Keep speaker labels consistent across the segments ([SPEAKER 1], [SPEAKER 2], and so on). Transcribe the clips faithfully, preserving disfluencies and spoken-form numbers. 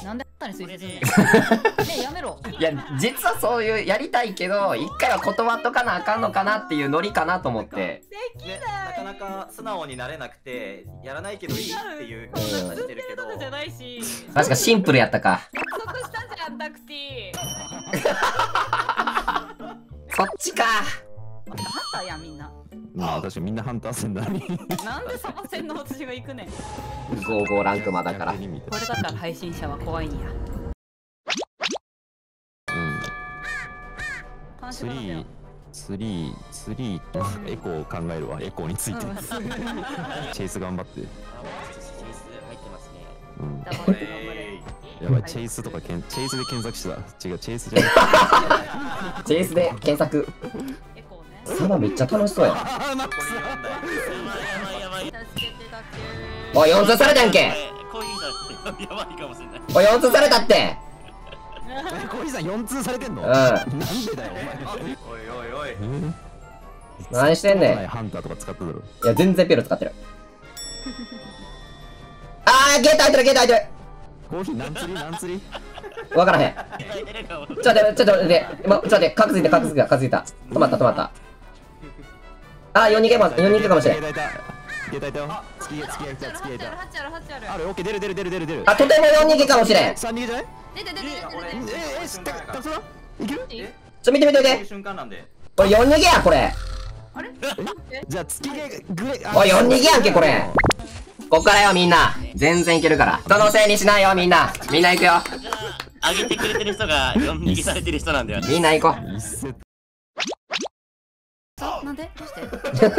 [SPEAKER 1] なんであったに推薦するねえやめろ。
[SPEAKER 2] いや実はそういうやりたいけど一回は断っとかなあかんのかなっていうノリかなと思って。
[SPEAKER 3] ね、なかなか素直になれなくてやらないけどいいっていう感じがしてるけど、
[SPEAKER 1] じゃないし。
[SPEAKER 2] 確かシンプルやったか。
[SPEAKER 1] 約束したじゃんタクティ。
[SPEAKER 2] そっちか。
[SPEAKER 1] ハンターやんみんな。
[SPEAKER 4] まあ確かにみんなハンター戦なのに。
[SPEAKER 1] なんでサバ戦の私が行くねん。
[SPEAKER 2] ごじゅうごランクマだから。
[SPEAKER 1] これだから配信者は怖いんや。
[SPEAKER 4] うん。
[SPEAKER 1] パンチ
[SPEAKER 4] スリー、スリー、スリーとエコーを考えるわ。エコーについて。チェイス頑張って。
[SPEAKER 3] チェイス入ってますね。
[SPEAKER 4] うん。
[SPEAKER 1] 頑張れ頑張れ。
[SPEAKER 4] やばい、チェイスとかけん、チェイスで検索してた。違う、チェイスじゃない。
[SPEAKER 2] チェイスで検索。
[SPEAKER 1] エコーね。
[SPEAKER 2] サバめっちゃ楽しそうやん。
[SPEAKER 3] ここに呼んだよ。
[SPEAKER 1] 助けて助け
[SPEAKER 2] おいよん通されたやんけ。
[SPEAKER 3] コーヒーさんやばいかもしれない。
[SPEAKER 2] おいよん通されたって。
[SPEAKER 4] コーヒーさんよん通されてんの？
[SPEAKER 2] うん。
[SPEAKER 4] なんでだよ、
[SPEAKER 3] おいおいおい。
[SPEAKER 4] お前。
[SPEAKER 2] 何してんねん。
[SPEAKER 4] ハンターとか使ってたろ。
[SPEAKER 2] いや全然ピエロ使ってる。あーゲート開いてるゲート開いてる。
[SPEAKER 4] コーヒー何釣り何釣り？
[SPEAKER 2] わからへん。ちょっと待って、ちょっと待って、今、ちょっと待って、カクついた、カクついた、カクついた。止まった、止まった。あー、よんにけも、よんにけかもしれん。
[SPEAKER 4] ゲータいたよ。月が、月が来た、月がいた。
[SPEAKER 1] ハチあるハチある。
[SPEAKER 4] ある、オッケー、出る出る出る出る出る。
[SPEAKER 2] あ、とてもよんにけかもしれん。
[SPEAKER 4] さんにけじゃない？
[SPEAKER 1] 出て出て出て出て。
[SPEAKER 4] ええ、知ってたそら？いける？
[SPEAKER 1] え
[SPEAKER 2] ちょ、見て見て見て。
[SPEAKER 3] 瞬間なんで。
[SPEAKER 2] これよんにけや、これ。
[SPEAKER 1] あれ？
[SPEAKER 4] じゃあ月がグレ。
[SPEAKER 2] おい、よんにけやんけ、これ。こっからよ、みんな。全然いけるから。人のせいにしないよ、みんな。みんな行くよ。
[SPEAKER 3] 上げてくれてる人がよん逃げされてる人なんだよね。
[SPEAKER 2] みんな行こう。
[SPEAKER 1] なんで？どうして？なくていい。あんだ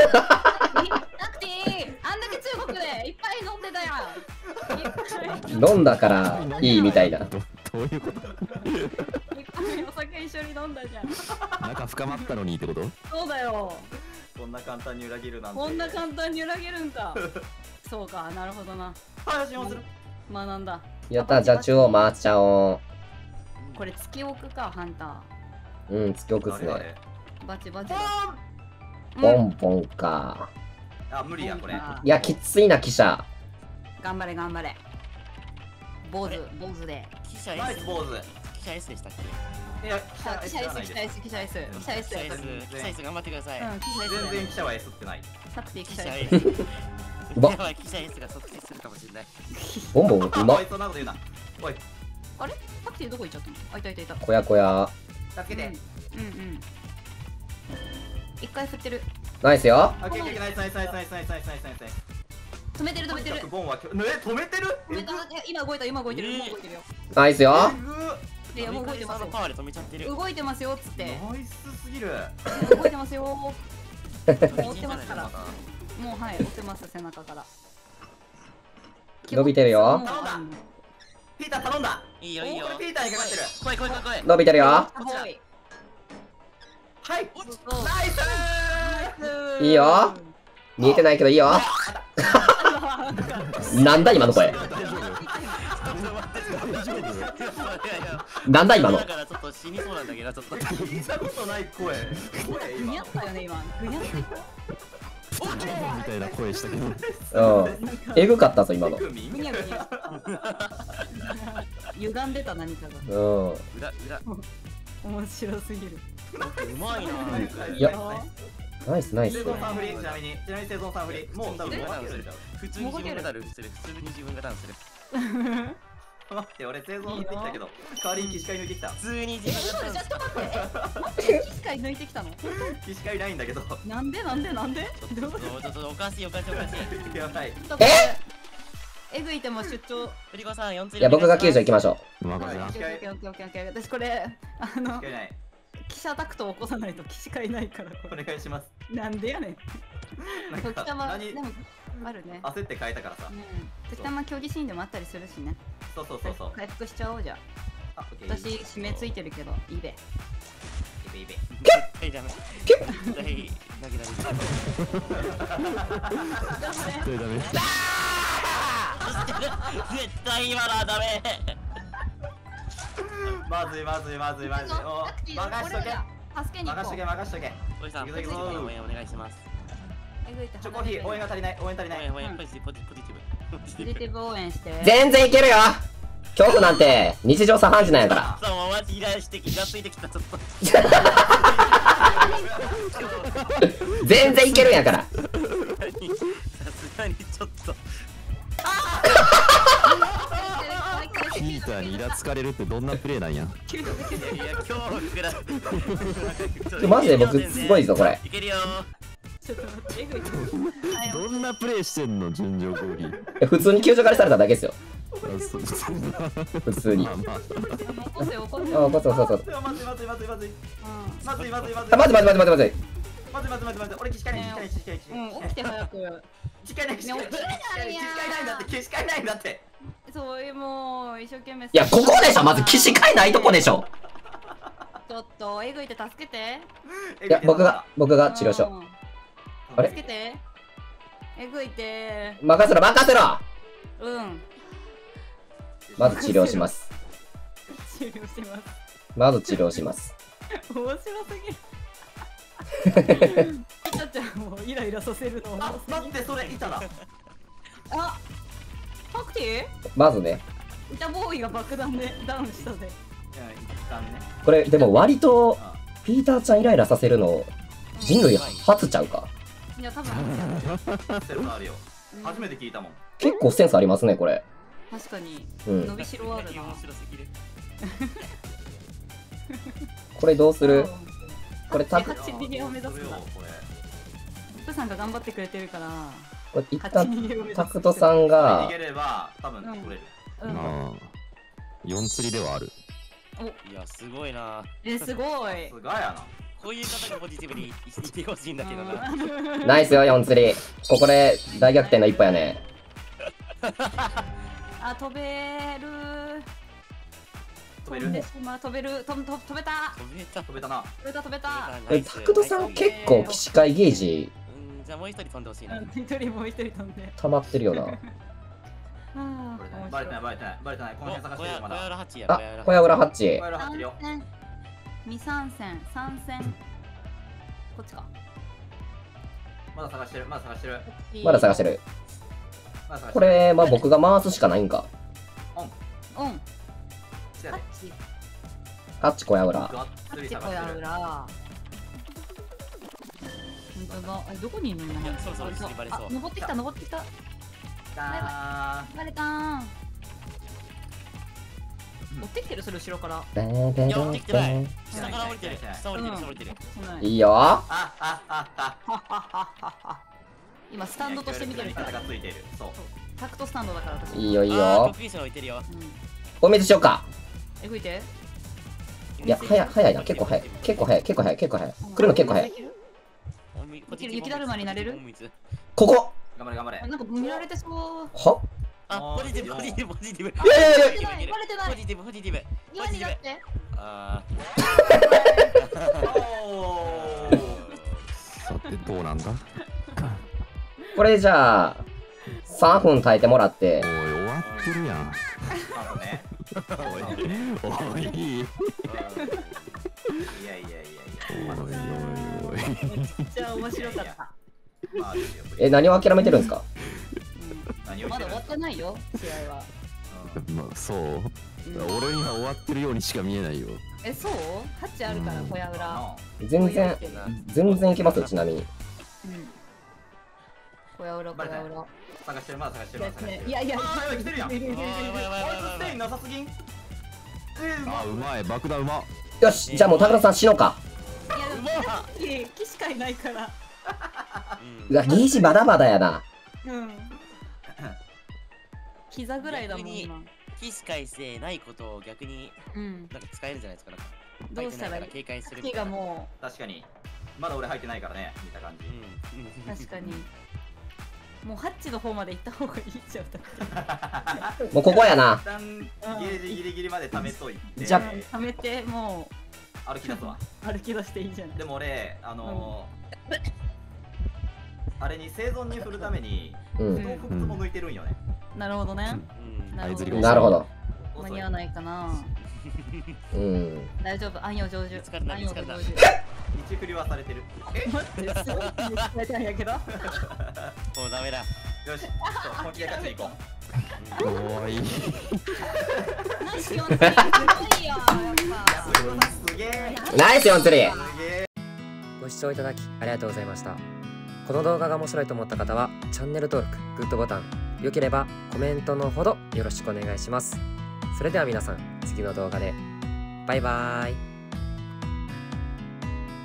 [SPEAKER 1] け中国でいっぱい飲んでたやん。
[SPEAKER 2] 飲んだからいいみたいな。
[SPEAKER 4] どういうこと？
[SPEAKER 1] いっぱいお酒一緒に飲んだじゃん。
[SPEAKER 4] 仲深まったのにってこと？
[SPEAKER 1] そうだよ。
[SPEAKER 3] こんな簡単に裏切るなんて。
[SPEAKER 1] こんな簡単に裏切るんか。そうか、なるほどな。
[SPEAKER 3] 配信をする。
[SPEAKER 1] 学んだ。
[SPEAKER 2] やった、じゃあ中央回っちゃお
[SPEAKER 1] これ突き置くか、ハンタ
[SPEAKER 2] う。うん、突き置くっすね。
[SPEAKER 1] ー。バチバチ。
[SPEAKER 2] ポンポンか。
[SPEAKER 3] あ、無理やこれ。
[SPEAKER 2] いや、きついな、記者。
[SPEAKER 1] 頑張れ頑張れ。坊主、坊主で。
[SPEAKER 5] 記者
[SPEAKER 3] ナイ
[SPEAKER 5] S
[SPEAKER 3] ス坊主。
[SPEAKER 5] 記者 S でしたっけ？
[SPEAKER 3] いや、
[SPEAKER 1] 記者 S、記者 S、記者 S、記者 S。
[SPEAKER 5] 記者 S、記者 S 頑張ってください。
[SPEAKER 1] うん、記者 S。
[SPEAKER 3] 全然記者は S ってない。
[SPEAKER 1] タクティ記
[SPEAKER 5] 記者
[SPEAKER 1] 者
[SPEAKER 5] S。
[SPEAKER 1] S。
[SPEAKER 2] ば
[SPEAKER 5] やばい、記者 S が即死するかもしれない。
[SPEAKER 2] ボンボン、うま
[SPEAKER 3] おい、そんなこと言うな。おい、
[SPEAKER 1] あれタクティどこ行っちゃったの？あ、いたいたいた。
[SPEAKER 2] こやこや。
[SPEAKER 3] 助けて。
[SPEAKER 1] うんうん。一回振ってる。
[SPEAKER 2] ナイスよ。
[SPEAKER 3] オッケーオッケー、ナイスナイスナイスナイスナイスナイスナイスナイスナイス。
[SPEAKER 1] 止めてる止めてる。
[SPEAKER 3] ボンはきょ、ね、止めてる？
[SPEAKER 1] 止めた。いや今動いた今動いてる今動いてるよ。
[SPEAKER 2] ナイスよ。
[SPEAKER 1] いやもう動いてますよ。
[SPEAKER 5] のパワーで止めちゃってる。
[SPEAKER 1] 動いてますよっつって。
[SPEAKER 3] ナイスすぎる。
[SPEAKER 1] 動いてますよ。もう追ってますから。もうはい追ってます背中から。
[SPEAKER 2] 伸びてるよ。
[SPEAKER 1] もうあの
[SPEAKER 3] ピーター頼んだ。
[SPEAKER 5] いいよいいよ
[SPEAKER 3] こ。れピーターにかかってる。
[SPEAKER 5] 来い来い来い来い。
[SPEAKER 2] 伸びてるよ。
[SPEAKER 1] はい
[SPEAKER 3] はい。
[SPEAKER 1] そう
[SPEAKER 3] ナイス。
[SPEAKER 2] いいよ。見えてないけどいいよ。なんだ今の声。なんだ今の。
[SPEAKER 5] だからちょっと死にそうなんだけどちょっと。
[SPEAKER 3] 聞いたことない声。声今
[SPEAKER 1] ぐにゃ。ったよね今。ぐにゃって。
[SPEAKER 4] みたいな声したけど。
[SPEAKER 2] うん。えぐかったぞ今の。
[SPEAKER 1] ぐにゃぐにゃ。歪んでた何かが。
[SPEAKER 2] うん。
[SPEAKER 5] 裏裏。
[SPEAKER 1] 面白すぎる。
[SPEAKER 5] うまいな。
[SPEAKER 2] いやナイスナイス。
[SPEAKER 3] 生存さんフリー、ちなみに、ちなみに生存さんフリー、もう多分
[SPEAKER 5] ダ
[SPEAKER 3] 分けてるじゃん。
[SPEAKER 5] 普通に自分がダルする。普通に自分がダウンする。
[SPEAKER 3] 待って、俺生存抜いてきたけど、代わりに騎士会抜いてきた。
[SPEAKER 5] 普通に自
[SPEAKER 1] え、
[SPEAKER 5] 分
[SPEAKER 1] ちょ
[SPEAKER 5] がダウンする。
[SPEAKER 1] っと待って。待って、機械抜いてきたの？
[SPEAKER 3] 騎士会ないんだけど。
[SPEAKER 1] なんでなんでなんで？
[SPEAKER 5] ちょっとちょっとおかしいおかしいおかしい。
[SPEAKER 3] やばい。
[SPEAKER 2] え？
[SPEAKER 1] えぐいても出張。
[SPEAKER 5] フリコさんよんつ
[SPEAKER 2] いや僕がきゅうじゅう行きましょ
[SPEAKER 4] 任せな
[SPEAKER 1] オッ。ケーオッケーオッケーオッケーオッケー。私これあの
[SPEAKER 3] 騎士会ない。
[SPEAKER 1] 記者タクトを起こさないと騎士会ないからこ
[SPEAKER 3] お願いします。
[SPEAKER 1] れ。なんでやねん。
[SPEAKER 3] なんか
[SPEAKER 1] 時たま
[SPEAKER 3] 何
[SPEAKER 1] でもあるね。
[SPEAKER 3] 焦って変えたからさ。
[SPEAKER 1] ねえ時たま競技シーンでもあったりするしね。
[SPEAKER 3] そうそうそうそう。
[SPEAKER 1] 回復しちゃおうじゃ。
[SPEAKER 3] あ、オッケー。
[SPEAKER 1] 私締めついてるけどいいべ。
[SPEAKER 3] いべいべ。
[SPEAKER 5] はいダメ。はい投げられる。
[SPEAKER 4] それダメ。
[SPEAKER 5] 絶対今のはダメ。
[SPEAKER 3] まずいまずいまずいまずい。お、任しとけ。
[SPEAKER 1] 助けに行こう。
[SPEAKER 3] 任しとけ任しとけ。
[SPEAKER 5] おじさん、
[SPEAKER 3] 行くぞ行くぞ
[SPEAKER 5] 応援お願いします。
[SPEAKER 1] えぐいて
[SPEAKER 3] チョコヒー応援が足りない応援足りない。
[SPEAKER 5] 応援応援ポジティブポジティブポジティブ。
[SPEAKER 1] ポジティブ応援して。
[SPEAKER 2] う。全然いけるよ。 恐怖なんて日常茶飯事なんやから
[SPEAKER 5] さあもうマジイラして気がついてきたちょっと
[SPEAKER 2] 全然いけるんやから
[SPEAKER 5] さすがにちょっと
[SPEAKER 4] ピーターにイラつかれるってどんなプレイなんや。
[SPEAKER 5] いやいや恐怖くらい
[SPEAKER 2] マジで僕すごいぞこれ。
[SPEAKER 5] いけるよ
[SPEAKER 1] ちょっと待って、えぐい。
[SPEAKER 4] どんなプレイしてんの純情ゴーリー。
[SPEAKER 2] え普通に救助狩りされただけですよ
[SPEAKER 4] あそう
[SPEAKER 2] 普通に。
[SPEAKER 4] まあまあ
[SPEAKER 1] 起こせよ、起こせ
[SPEAKER 2] あ
[SPEAKER 1] よ。
[SPEAKER 2] そうそうそうそう。
[SPEAKER 3] まずいまずいまずいまずい
[SPEAKER 1] うん
[SPEAKER 3] まずいまずいまずい
[SPEAKER 2] あ待って待って待って待って待って。
[SPEAKER 3] まずいまずいまずいまずい俺岸かいない岸かいない岸かいない
[SPEAKER 1] うん、起きて早く。
[SPEAKER 3] 岸かいない岸かいない岸かいないんだって岸かいないんだって
[SPEAKER 1] そういうもう一生懸命。
[SPEAKER 2] いやここでしょまず起死回ないとこでしょ。
[SPEAKER 1] ちょっとえぐいて助けて。
[SPEAKER 2] いや僕が僕が治療しよ
[SPEAKER 1] うん
[SPEAKER 2] あれ
[SPEAKER 1] 助けて。えぐいて。
[SPEAKER 2] う。任せろ任せろ。
[SPEAKER 1] うん。
[SPEAKER 2] まず治療します。
[SPEAKER 1] 治療します。
[SPEAKER 2] まず治療します。
[SPEAKER 1] 面白すぎる。ピタちゃんもイライラさせるの。
[SPEAKER 3] あ待ってそれいただ
[SPEAKER 1] あ、タクテ
[SPEAKER 2] まずね
[SPEAKER 1] ィ？イタボーイが爆弾でダウンしたぜ。
[SPEAKER 3] いや一旦ね
[SPEAKER 2] これでも割と
[SPEAKER 3] あ
[SPEAKER 2] ピーターちゃんイライラさせるの人類初ちゃうか。
[SPEAKER 1] いや、多分
[SPEAKER 3] センスあるよ初めて聞いたもん
[SPEAKER 2] 結構センスありますねこれ。
[SPEAKER 1] 確かに
[SPEAKER 2] うん
[SPEAKER 1] 伸びしろあるな。
[SPEAKER 5] 面白すぎる
[SPEAKER 2] これどうする。これタク
[SPEAKER 1] はち逃げを目指すんだ。
[SPEAKER 3] これ
[SPEAKER 1] プさんが頑張ってくれてるから。
[SPEAKER 2] これ一
[SPEAKER 1] はち
[SPEAKER 2] 旦
[SPEAKER 1] 逃げを目指す。
[SPEAKER 2] タクトさんが
[SPEAKER 3] 逃げれば多分取れる
[SPEAKER 1] うん。
[SPEAKER 4] まあ四釣りではある。
[SPEAKER 5] いやすごいな
[SPEAKER 1] え、すごい。
[SPEAKER 3] すごいやな
[SPEAKER 5] こういう方がポジティブにいてほしいんだけどな
[SPEAKER 1] うん
[SPEAKER 2] ナイスよよん釣り。ここで大逆転の一歩やね。
[SPEAKER 1] あ、飛べる。
[SPEAKER 3] 飛べる
[SPEAKER 1] 飛んでしまう。飛べる。飛ん飛飛べた。
[SPEAKER 5] 飛べた
[SPEAKER 3] 飛べたな
[SPEAKER 1] 飛べた飛べた。
[SPEAKER 2] えタクトさん結構起死回ゲージ
[SPEAKER 5] うんじゃあもう一人飛んでほしいな
[SPEAKER 1] うん一人もう一人飛んで。
[SPEAKER 2] 溜まってるよな。
[SPEAKER 1] あ
[SPEAKER 3] バレてないバレてないバレてないこの辺探してるよま
[SPEAKER 5] 小屋
[SPEAKER 3] だ
[SPEAKER 5] 裏ハチや
[SPEAKER 2] あ小屋裏ハッチ。
[SPEAKER 3] 小屋裏張ってるよ
[SPEAKER 1] 二三線、三線。こっちか。
[SPEAKER 3] まだ探してるまだ探してる
[SPEAKER 2] まだ探してる。
[SPEAKER 3] まだ探してる
[SPEAKER 2] これまあ僕が回すしかないんか。
[SPEAKER 1] うん。
[SPEAKER 3] せやで
[SPEAKER 1] ハッチ。
[SPEAKER 2] ハッチ小屋裏。
[SPEAKER 3] がっ
[SPEAKER 1] ハ
[SPEAKER 3] つり
[SPEAKER 1] ッチ小屋
[SPEAKER 3] 探してる
[SPEAKER 1] 裏。本当だ。え、どこにいるの今。
[SPEAKER 5] いやそろそろ一人バレそう
[SPEAKER 1] あ、登ってきた、登ってきた。
[SPEAKER 3] だ
[SPEAKER 1] バレたーん。追ってきてる、それ後ろから。
[SPEAKER 2] ベーベーベ
[SPEAKER 5] いや追ってきてない
[SPEAKER 2] ー
[SPEAKER 5] 下から降りてる下降りてる下降りてる
[SPEAKER 1] ない
[SPEAKER 2] いいよ。
[SPEAKER 3] ああああ
[SPEAKER 1] 今スタンドとして見てる
[SPEAKER 3] 方がついているそう
[SPEAKER 1] タクトスタンドだから私。
[SPEAKER 2] いいよいい
[SPEAKER 5] あー
[SPEAKER 2] よ。
[SPEAKER 5] 得意者置いてるよ
[SPEAKER 1] うん。
[SPEAKER 2] お水しようか。
[SPEAKER 1] え、吹いて。
[SPEAKER 2] いや早い早いな結構早い結構早い結構早い結構早い。来るの結構早い。
[SPEAKER 1] 雪だるまになれる
[SPEAKER 2] ここ。
[SPEAKER 3] 頑張れ頑張れ
[SPEAKER 1] なんか見られてそう。
[SPEAKER 2] は。
[SPEAKER 5] あポジティブポジティブポジティブ
[SPEAKER 2] いやいやいや
[SPEAKER 1] バレてない、バレてない。
[SPEAKER 5] ポジティブポジティブ
[SPEAKER 1] 今にだって。
[SPEAKER 5] あ
[SPEAKER 3] おー
[SPEAKER 4] さてどうなんだ。
[SPEAKER 2] これじゃあさんぷん耐えてもらって
[SPEAKER 4] おい終わってるやん。
[SPEAKER 3] あとね
[SPEAKER 4] おいおい。
[SPEAKER 3] いやいやいやいや
[SPEAKER 4] おいおいおい。
[SPEAKER 1] めっちゃ面白かった。
[SPEAKER 3] まあですよ
[SPEAKER 2] え何を諦めてるんですか。
[SPEAKER 3] 何をしてる
[SPEAKER 1] まだ終わってないよ、試合は。
[SPEAKER 4] まあそう。
[SPEAKER 1] うん
[SPEAKER 4] 俺には終わってるようにしか見えないよ。
[SPEAKER 1] え、そうハッチあるから、
[SPEAKER 4] うん
[SPEAKER 1] 小屋裏。
[SPEAKER 2] 全然全然いけますよちなみに。
[SPEAKER 1] うん。小屋裏、小屋裏。
[SPEAKER 3] 探してるまだ探してるまだ探してる
[SPEAKER 1] いやいや、
[SPEAKER 3] あーやばい来てるやん
[SPEAKER 1] いるいるいるいる
[SPEAKER 5] やばいやばいやばいやばい
[SPEAKER 3] あいつステインなさすぎんえーま
[SPEAKER 4] あうまい爆弾うま。
[SPEAKER 2] よしじゃあもう高田さん死のうか。
[SPEAKER 1] いや、でも、木しかいないから。
[SPEAKER 2] うわゲージまだまだやな。
[SPEAKER 1] うん。膝ぐらいだもん、
[SPEAKER 5] 逆に
[SPEAKER 1] 今。
[SPEAKER 5] キス回してないことを逆に
[SPEAKER 1] うん。
[SPEAKER 5] なんか使えるじゃないですかなんか
[SPEAKER 1] どうしたらいい
[SPEAKER 5] 入ってないから警戒するみ
[SPEAKER 1] 木
[SPEAKER 5] たいな
[SPEAKER 1] がも
[SPEAKER 3] 確かにまだ俺入ってないからね見た感じ
[SPEAKER 5] うん
[SPEAKER 1] う、確かに。もうハッチの方まで行った方がいいじゃん。だって
[SPEAKER 2] もうここやな
[SPEAKER 3] 一。旦ゲージギリギリまで貯めといて
[SPEAKER 2] じゃ
[SPEAKER 1] 貯めて、も
[SPEAKER 3] 歩き出すわ
[SPEAKER 1] う歩き出していいじゃない。
[SPEAKER 3] でも俺あのーあれに生存に振るために
[SPEAKER 2] うん。
[SPEAKER 3] 不動も抜いてるんよね
[SPEAKER 1] なるほどね。
[SPEAKER 5] うん
[SPEAKER 1] なるほど
[SPEAKER 4] あいずれ
[SPEAKER 2] なるほど。
[SPEAKER 1] 間に合わないかな。
[SPEAKER 2] うん。
[SPEAKER 1] 大丈夫、暗夜成就。
[SPEAKER 5] 見つかるな
[SPEAKER 1] 暗夜成
[SPEAKER 5] 見つかる
[SPEAKER 1] 就。
[SPEAKER 3] 道振りはされてるえ
[SPEAKER 1] 待って、すごい言ってたんやけど。
[SPEAKER 5] もうダメだ
[SPEAKER 3] よしちょっと本気で勝ちに行こう
[SPEAKER 4] かわいい。
[SPEAKER 1] ナイスよんつりすごいよ、やっぱ。
[SPEAKER 3] すげえ。
[SPEAKER 2] ナイスよんつり。
[SPEAKER 6] ご視聴いただきありがとうございました。この動画が面白いと思った方はチャンネル登録、グッドボタン、良ければコメントのほどよろしくお願いします。それでは皆さん、次の動画でバイバーイ。